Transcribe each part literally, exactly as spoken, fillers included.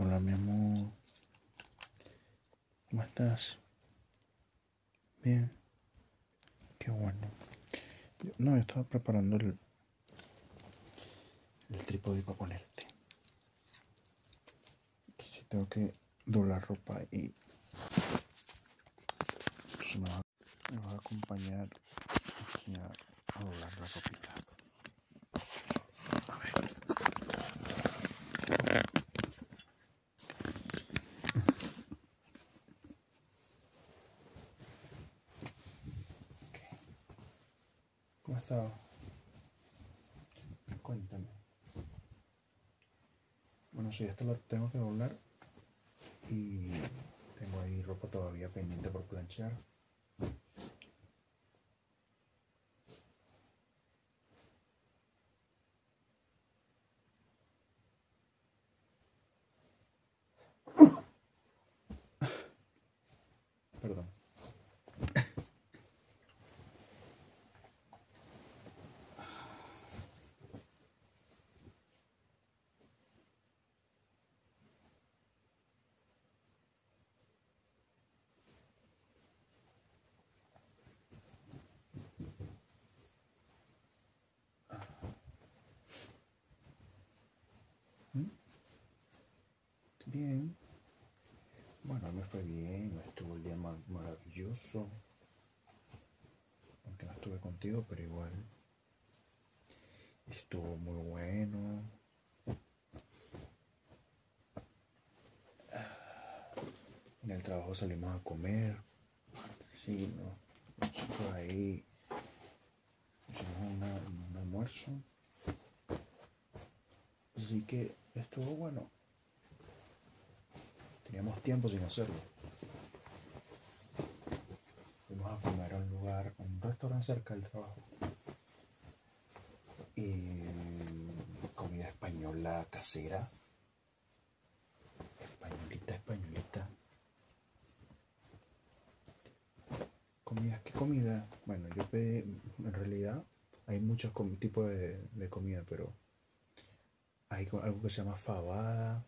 Hola, mi amor. ¿Cómo estás? Bien. Qué bueno. Yo- no, yo estaba preparando el, el trípode para ponerte. Entonces tengo que doblar ropa y pues, me, va, me va a acompañar aquí a, a doblar la ropita. A ver. Okay. ¿Cómo has estado? Cuéntame. Bueno, sí, esta la tengo que doblar y tengo ahí ropa todavía pendiente por planchar. Perdón. ¿Mm? Bien. Bueno, me fue bien, estuvo el día ma- maravilloso. Aunque no estuve contigo, pero igual estuvo muy bueno. En el trabajo salimos a comer. Sí, no. Nosotros ahí hicimos una- un almuerzo. Así que estuvo bueno. Teníamos tiempo sin hacerlo. Fuimos a comer a un lugar, a un restaurante cerca del trabajo. Y comida española casera. Españolita, españolita. Comida, ¿qué comida? Bueno, yo pedí, en realidad hay muchos tipos de, de comida, pero hay algo que se llama fabada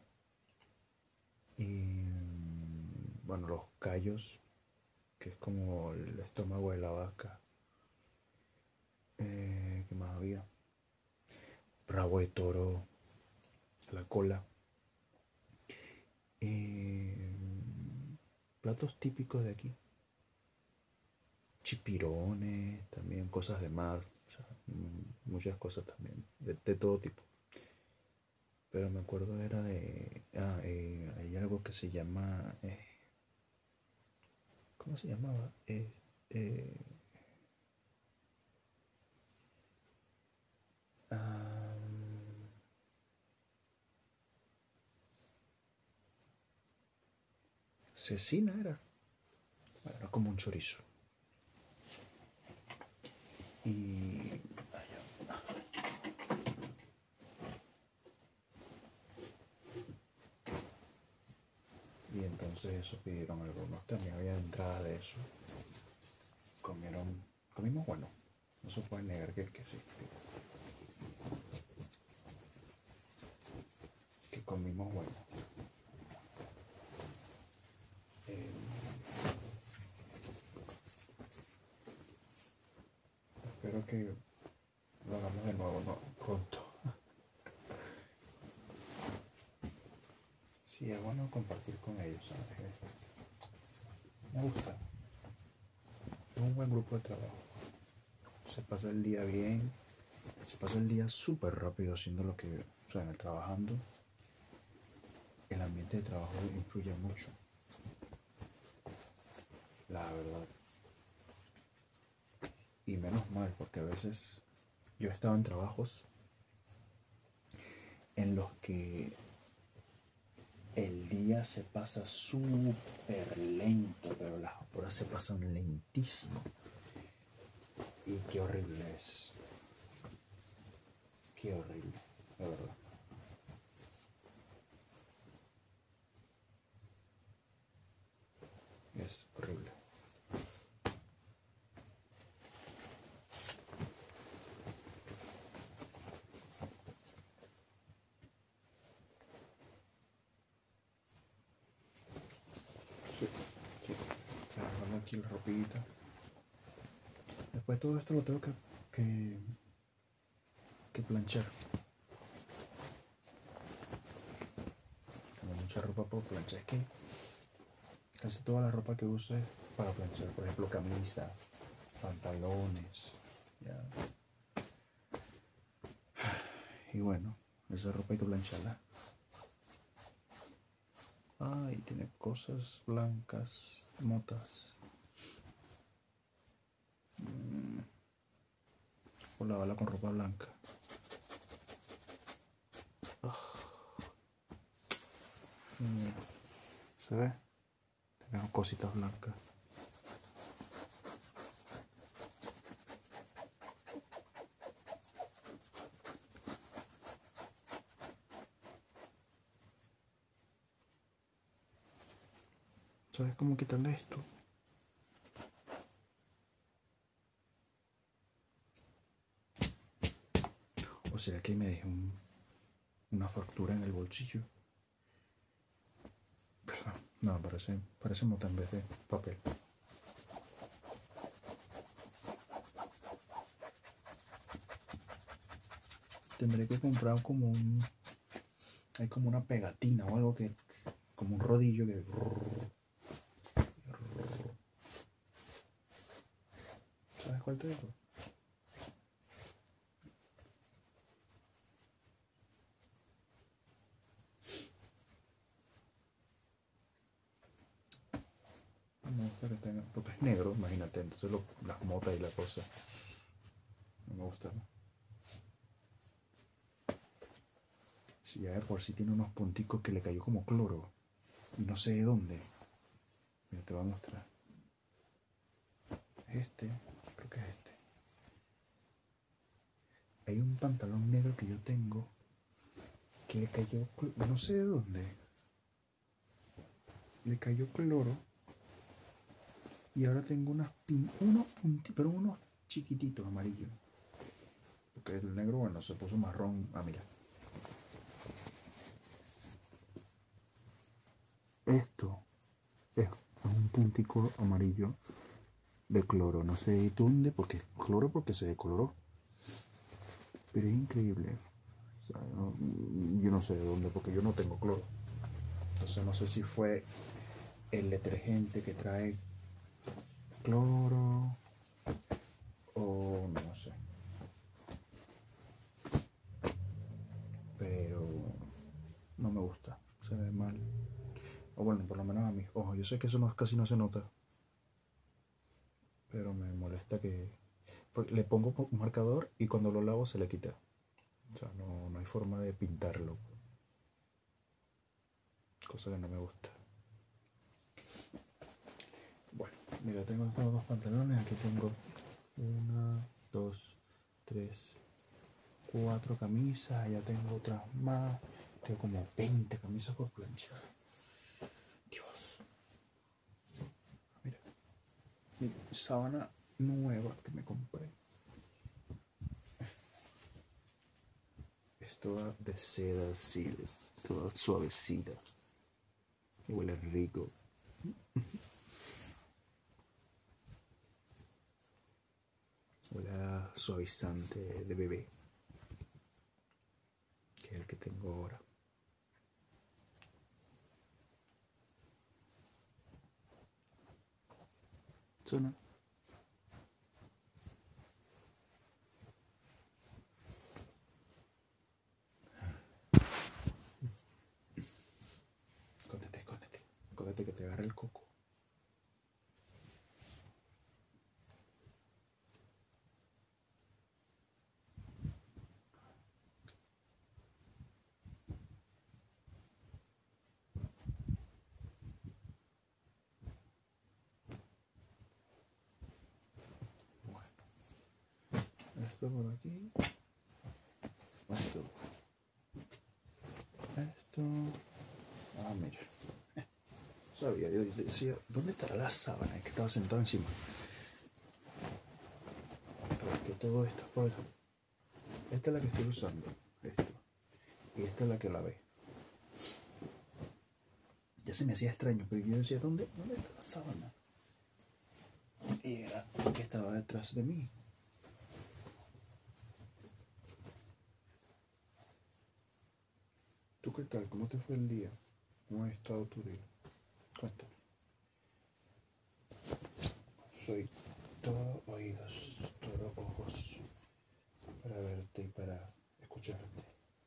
y bueno, los callos, que es como el estómago de la vaca. Eh, ¿Qué más había? Rabo de toro, la cola. Eh, Platos típicos de aquí. Chipirones, también cosas de mar, o sea, muchas cosas también, de, de todo tipo. Pero me acuerdo era de... Ah, eh, hay algo que se llama... Eh, ¿cómo se llamaba? Eh, eh, ah, cecina era. Bueno, era como un chorizo. Y... Y entonces eso pidieron algunos. También había entrada de eso. Comieron... Comimos bueno. No se puede negar que, que sí. Que, que comimos bueno. Eh, Espero que lo hagamos de nuevo, ¿no? Pronto. Sí, es bueno compartir con ellos, ¿sabes? Me gusta. Es un buen grupo de trabajo. Se pasa el día bien. Se pasa el día súper rápido haciendo lo que... O sea, en el trabajando. El ambiente de trabajo influye mucho. La verdad. Y menos mal, porque a veces yo he estado en trabajos en los que el día se pasa súper lento, pero las horas se pasan lentísimo. Y qué horrible es. Qué horrible, la verdad. Es horrible. aquí la ropita. Después todo esto lo tengo que, que, que planchar. Tengo mucha ropa por planchar. Es que casi toda la ropa que uso es para planchar. Por ejemplo, camisa, pantalones. ¿Ya? Y bueno, esa ropa hay que plancharla. Ay, tiene cosas blancas, motas. Mm. O lavarla con ropa blanca. Oh. Mira, ¿se ve? Tenemos cositas blancas. ¿Sabes cómo quitarle esto? ¿O será que me dejé un, una factura en el bolsillo? Perdón, no, parece, parece mota en vez de papel. Tendré que comprar como un... Hay como una pegatina o algo que... Como un rodillo que... ¿Sabes cuál te digo? No me gusta que tenga... Porque es negro, imagínate. Entonces lo, las motas y la cosa. No me gusta, ¿no? Si ya de por sí tiene unos punticos que le cayó como cloro. Y no sé de dónde. Mira, te voy a mostrar. Este, creo que es este. Hay un pantalón negro que yo tengo que le cayó, no sé de dónde. Le cayó cloro. Y ahora tengo unas pin, unos puntitos, pero unos chiquititos amarillos. Porque el negro, bueno, se puso marrón. Ah, mira. Esto es un puntico amarillo de cloro. No sé dónde, porque cloro porque se decoloró. Pero es increíble. O sea, no, yo no sé de dónde, porque yo no tengo cloro. Entonces no sé si fue el detergente que trae cloro o no sé. Pero no me gusta, se ve mal. O bueno, por lo menos a mis ojos. Yo sé que eso no, casi no se nota. Pero me molesta que... le pongo un marcador y cuando lo lavo se le quita. O sea, no, no hay forma de pintarlo. Cosa que no me gusta. Bueno, mira, tengo estos dos pantalones. Aquí tengo una, dos, tres, cuatro camisas. Allá tengo otras más. Tengo como veinte camisas por planchar. Dios. Mira. Mi sábana nueva que me compré. Es toda de seda, así, toda suavecita. Y huele rico. Huele a suavizante de bebé. Que es el que tengo ahora. Suena. Escóndete, escóndete. Escóndete que te agarre el coco. Bueno. Esto por aquí. Esto. Esto. Ah, mira. Sabía, yo decía, ¿dónde estará la sábana? Es que estaba sentado encima. Pero es que todo esto es por... Esta es la que estoy usando. Esto. Y esta es la que lavé. Ya se me hacía extraño, pero yo decía, ¿dónde, dónde está la sábana? Y era que estaba detrás de mí. ¿Tú qué tal? ¿Cómo te fue el día? ¿Cómo ha estado tu día? Cuéntame. Soy todo oídos, todo ojos para verte y para escucharte.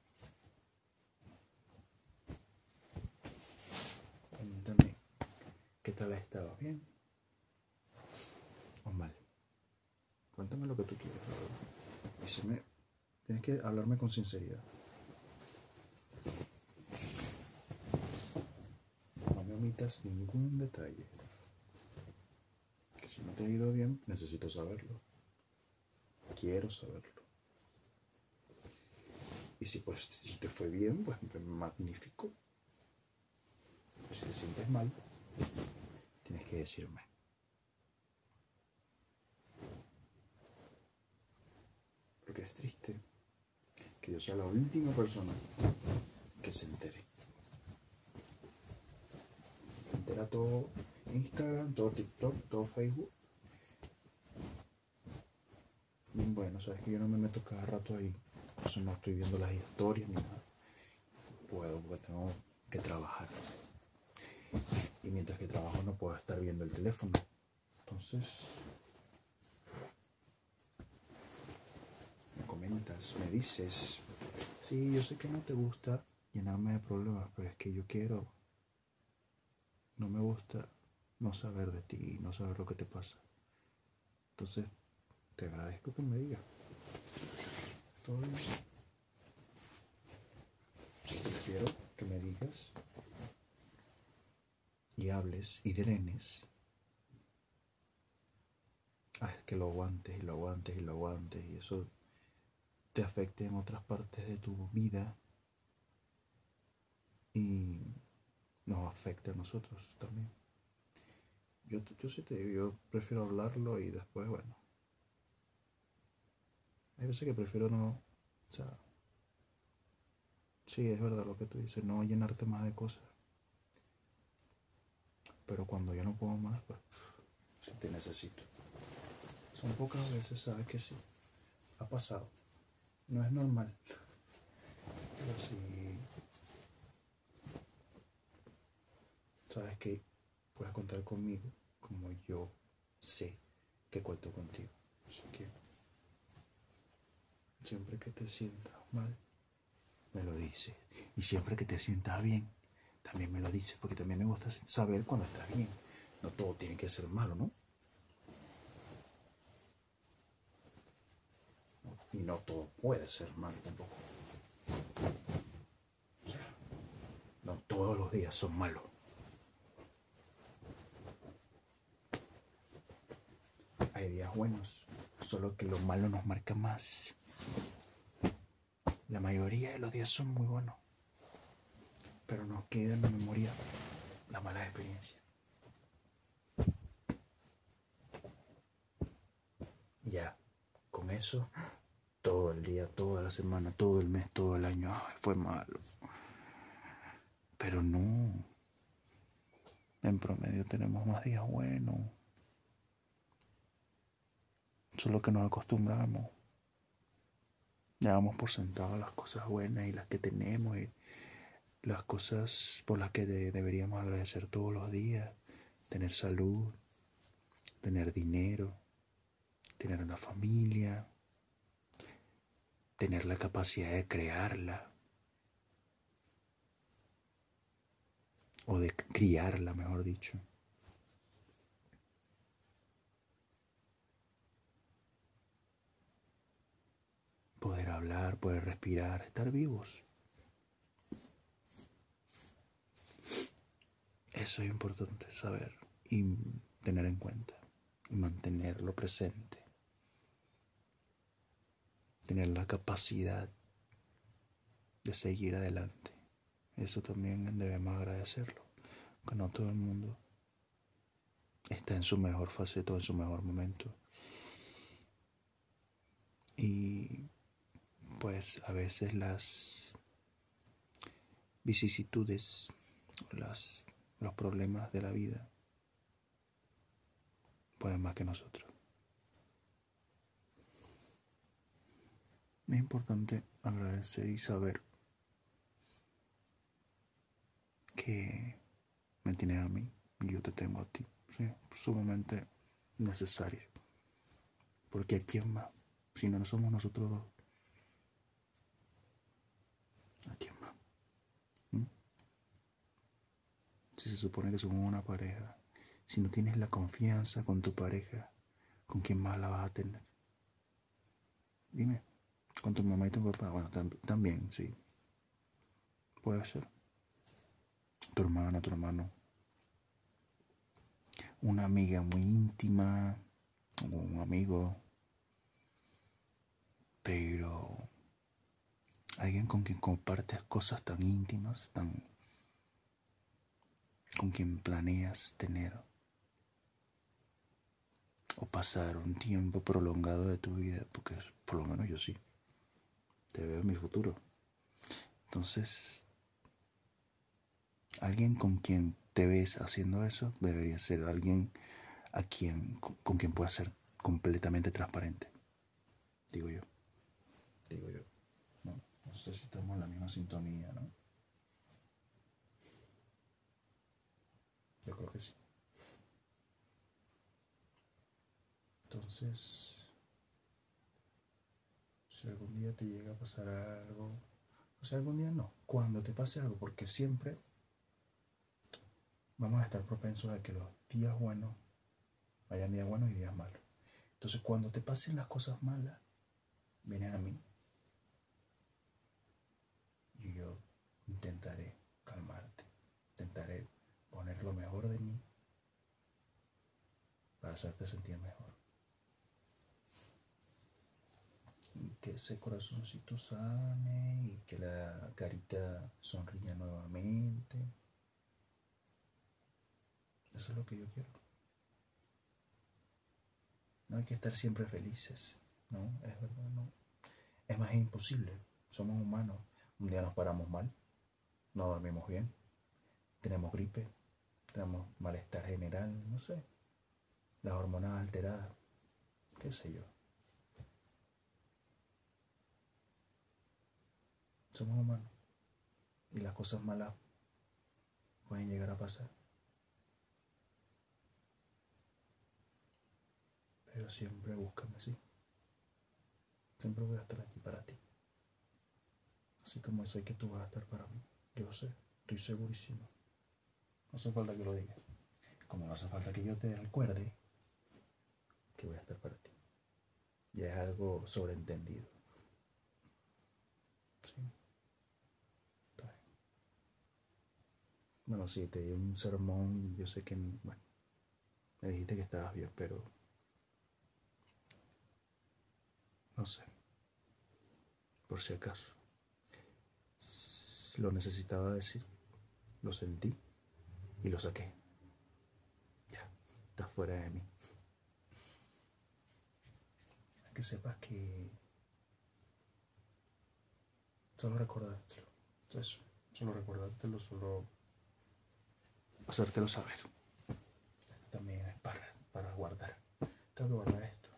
Cuéntame, ¿qué tal ha estado? ¿Bien o mal? Cuéntame lo que tú quieras. Díseme, tienes que hablarme con sinceridad. No me omitas ningún detalle. Que si no te ha ido bien, necesito saberlo. Quiero saberlo. Y si pues si te fue bien, pues magnífico. Si te sientes mal, tienes que decirme. Porque es triste que yo sea la última persona que se entere. Se entera todo Instagram, todo TikTok, todo Facebook. Bueno, sabes que yo no me meto cada rato ahí. Por eso no estoy viendo las historias ni nada. Puedo, porque tengo que trabajar. Y mientras que trabajo no puedo estar viendo el teléfono. Entonces, me comentas, me dices, sí, yo sé que no te gusta llenarme de problemas, pero es que yo quiero, no me gusta no saber de ti, no saber lo que te pasa. Entonces, te agradezco que me digas. Todo bien. Prefiero que me digas y hables y drenes. Ah, es que lo aguantes y lo aguantes y lo aguantes y eso te afecte en otras partes de tu vida y nos afecta a nosotros también. Yo, yo sí te digo, yo prefiero hablarlo y después, bueno. Hay veces que prefiero no, o sea, sí, es verdad lo que tú dices, no llenarte más de cosas. Pero cuando yo no puedo más, pues, sí te necesito. Son pocas veces, sabes que sí, ha pasado. No es normal, pero sí, sabes que puedes contar conmigo como yo sé que cuento contigo. Así que siempre que te sientas mal, me lo dices. Y siempre que te sientas bien, también me lo dices, porque también me gusta saber cuando estás bien. No todo tiene que ser malo, ¿no? Y no todo puede ser malo tampoco. O sea, no todos los días son malos. Hay días buenos, solo que lo malo nos marca más. La mayoría de los días son muy buenos, pero nos queda en la memoria la mala experiencia. Y ya, con eso, todo el día, toda la semana, todo el mes, todo el año, ay, fue malo. Pero no, en promedio tenemos más días buenos. Solo que nos acostumbramos. Llevamos por sentado las cosas buenas y las que tenemos y las cosas por las que de- deberíamos agradecer todos los días. Tener salud, tener dinero, tener una familia, tener la capacidad de crearla o de criarla, mejor dicho. Poder hablar, poder respirar, estar vivos. Eso es importante saber y tener en cuenta y mantenerlo presente. Tener la capacidad de seguir adelante. Eso también debemos agradecerlo, que no todo el mundo está en su mejor faceta o en su mejor momento. Y pues a veces las vicisitudes, las, los problemas de la vida pueden más que nosotros. Es importante agradecer y saber que me tienes a mí y yo te tengo a ti. Sí, sumamente necesario. Porque ¿a quién más? Si no somos nosotros dos, ¿a quién más? ¿Mm? Si se supone que somos una pareja, si no tienes la confianza con tu pareja, ¿con quién más la vas a tener? Dime, con tu mamá y tu papá. Bueno, tam también, sí. Puede ser. Tu hermana, tu hermano. Una amiga muy íntima, o un amigo, pero alguien con quien compartes cosas tan íntimas, tan con quien planeas tener o pasar un tiempo prolongado de tu vida, porque por lo menos yo sí, te veo en mi futuro. Entonces, alguien con quien te ves haciendo eso debería ser alguien a quien, con, con quien puedas ser completamente transparente, digo yo. Digo yo. No, no sé si estamos en la misma sintonía, ¿no? Yo creo que sí. Entonces, si algún día te llega a pasar algo, o sea, algún día no, cuando te pase algo, porque siempre vamos a estar propensos a que los días buenos vayan días buenos y días malos. Entonces, cuando te pasen las cosas malas, vienes a mí y yo intentaré calmarte, intentaré poner lo mejor de mí para hacerte sentir mejor. Y que ese corazoncito sane y que la carita sonría nuevamente. Eso es lo que yo quiero. No hay que estar siempre felices, ¿no? Es verdad, no. Es más, es imposible. Somos humanos. Un día nos paramos mal, no dormimos bien, tenemos gripe, tenemos malestar general, no sé, las hormonas alteradas, qué sé yo. Somos humanos y las cosas malas pueden llegar a pasar. Pero siempre búscame, sí. Siempre voy a estar aquí para ti. Así como sé que tú vas a estar para mí. Yo sé, estoy segurísimo. No hace falta que lo diga. Como no hace falta que yo te recuerde que voy a estar para ti. Ya es algo sobreentendido. Sí. Bueno, sí, te di un sermón. Yo sé que, bueno, me dijiste que estabas bien, pero no sé. Por si acaso. Lo necesitaba decir. Lo sentí y lo saqué. Ya, está fuera de mí. Que sepas que solo recordártelo. Eso, solo recordártelo, solo hacértelo saber. Esto también es para, para guardar. Tengo que guardar esto.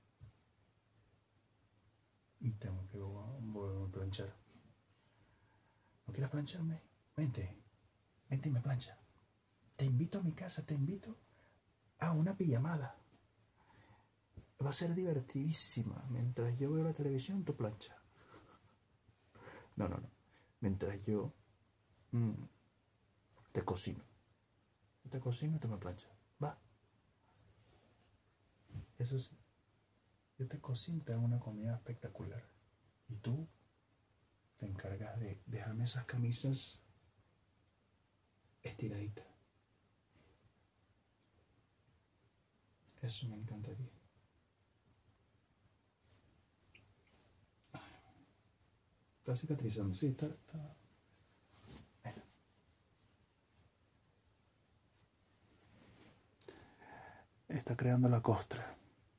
Y tengo que volver a planchar. ¿No quieres plancharme? Vente. Vente y me plancha. Te invito a mi casa, te invito a una pijamada. Va a ser divertidísima. Mientras yo veo la televisión, tú plancha. No, no, no. Mientras yo mmm, te cocino. Yo te cocino y tú me planchas. Va. Eso sí. Yo te cocino y te hago una comida espectacular. Y tú te encargas de dejarme esas camisas estiraditas. Eso me encantaría. Está cicatrizando, sí, está, está. Bueno. Está creando la costra.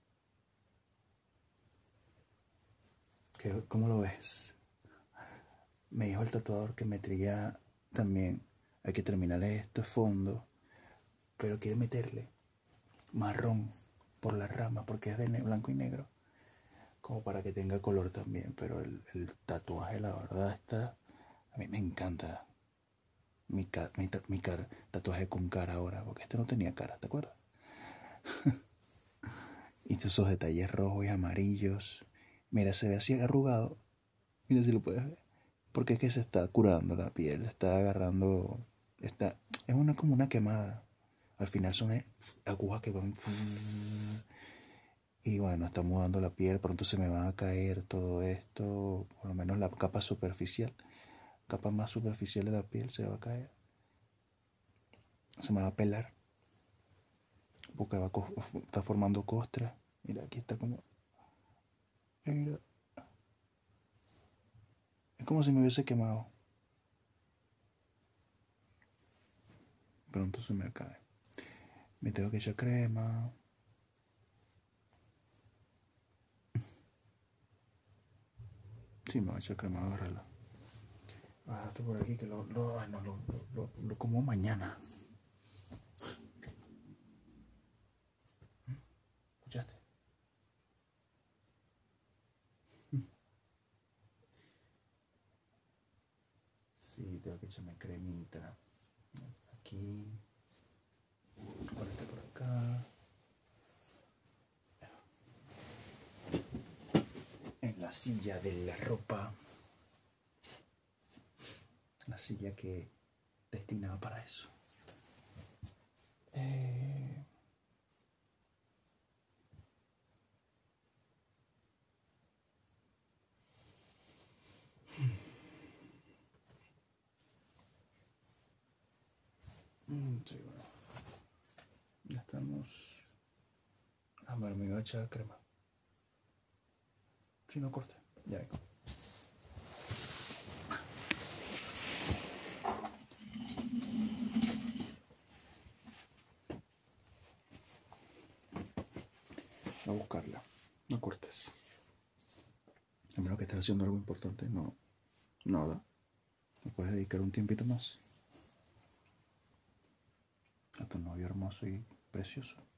¿Cómo lo ves? Me dijo el tatuador que metería también, hay que terminarle este fondo, pero quiere meterle marrón por la rama, porque es de blanco y negro, como para que tenga color también. Pero el, el tatuaje, la verdad, está, a mí me encanta. Mi, mi, mi cara, tatuaje con cara ahora, porque este no tenía cara, ¿te acuerdas? Y esos detalles rojos y amarillos. Mira, se ve así arrugado. Mira si lo puedes ver. Porque es que se está curando la piel, se está agarrando. Está, es una como una quemada. Al final son agujas que van. Y bueno, está mudando la piel. Pronto se me va a caer todo esto. Por lo menos la capa superficial. Capa más superficial de la piel se va a caer. Se me va a pelar. Porque va a, está formando costra. Mira, aquí está como. Mira. Es como si me hubiese quemado. Pronto se me cae. Me tengo que echar crema. Sí, me voy a echar crema, agárrala. Ah, esto por aquí que lo, lo, ay, no, lo, lo, lo como mañana. ¿Escuchaste? Sí, tengo que echarme cremita. Aquí. Ponete por acá. En la silla de la ropa. La silla que destinada para eso. Eh... Mm, sí, bueno. Ya estamos. Ah, bueno, me iba a echar crema. Si no corta. Ya vengo. A buscarla. No cortes. A menos que estés haciendo algo importante, no. No, ¿verdad? ¿Me puedes dedicar un tiempito más? A tu novio hermoso y precioso.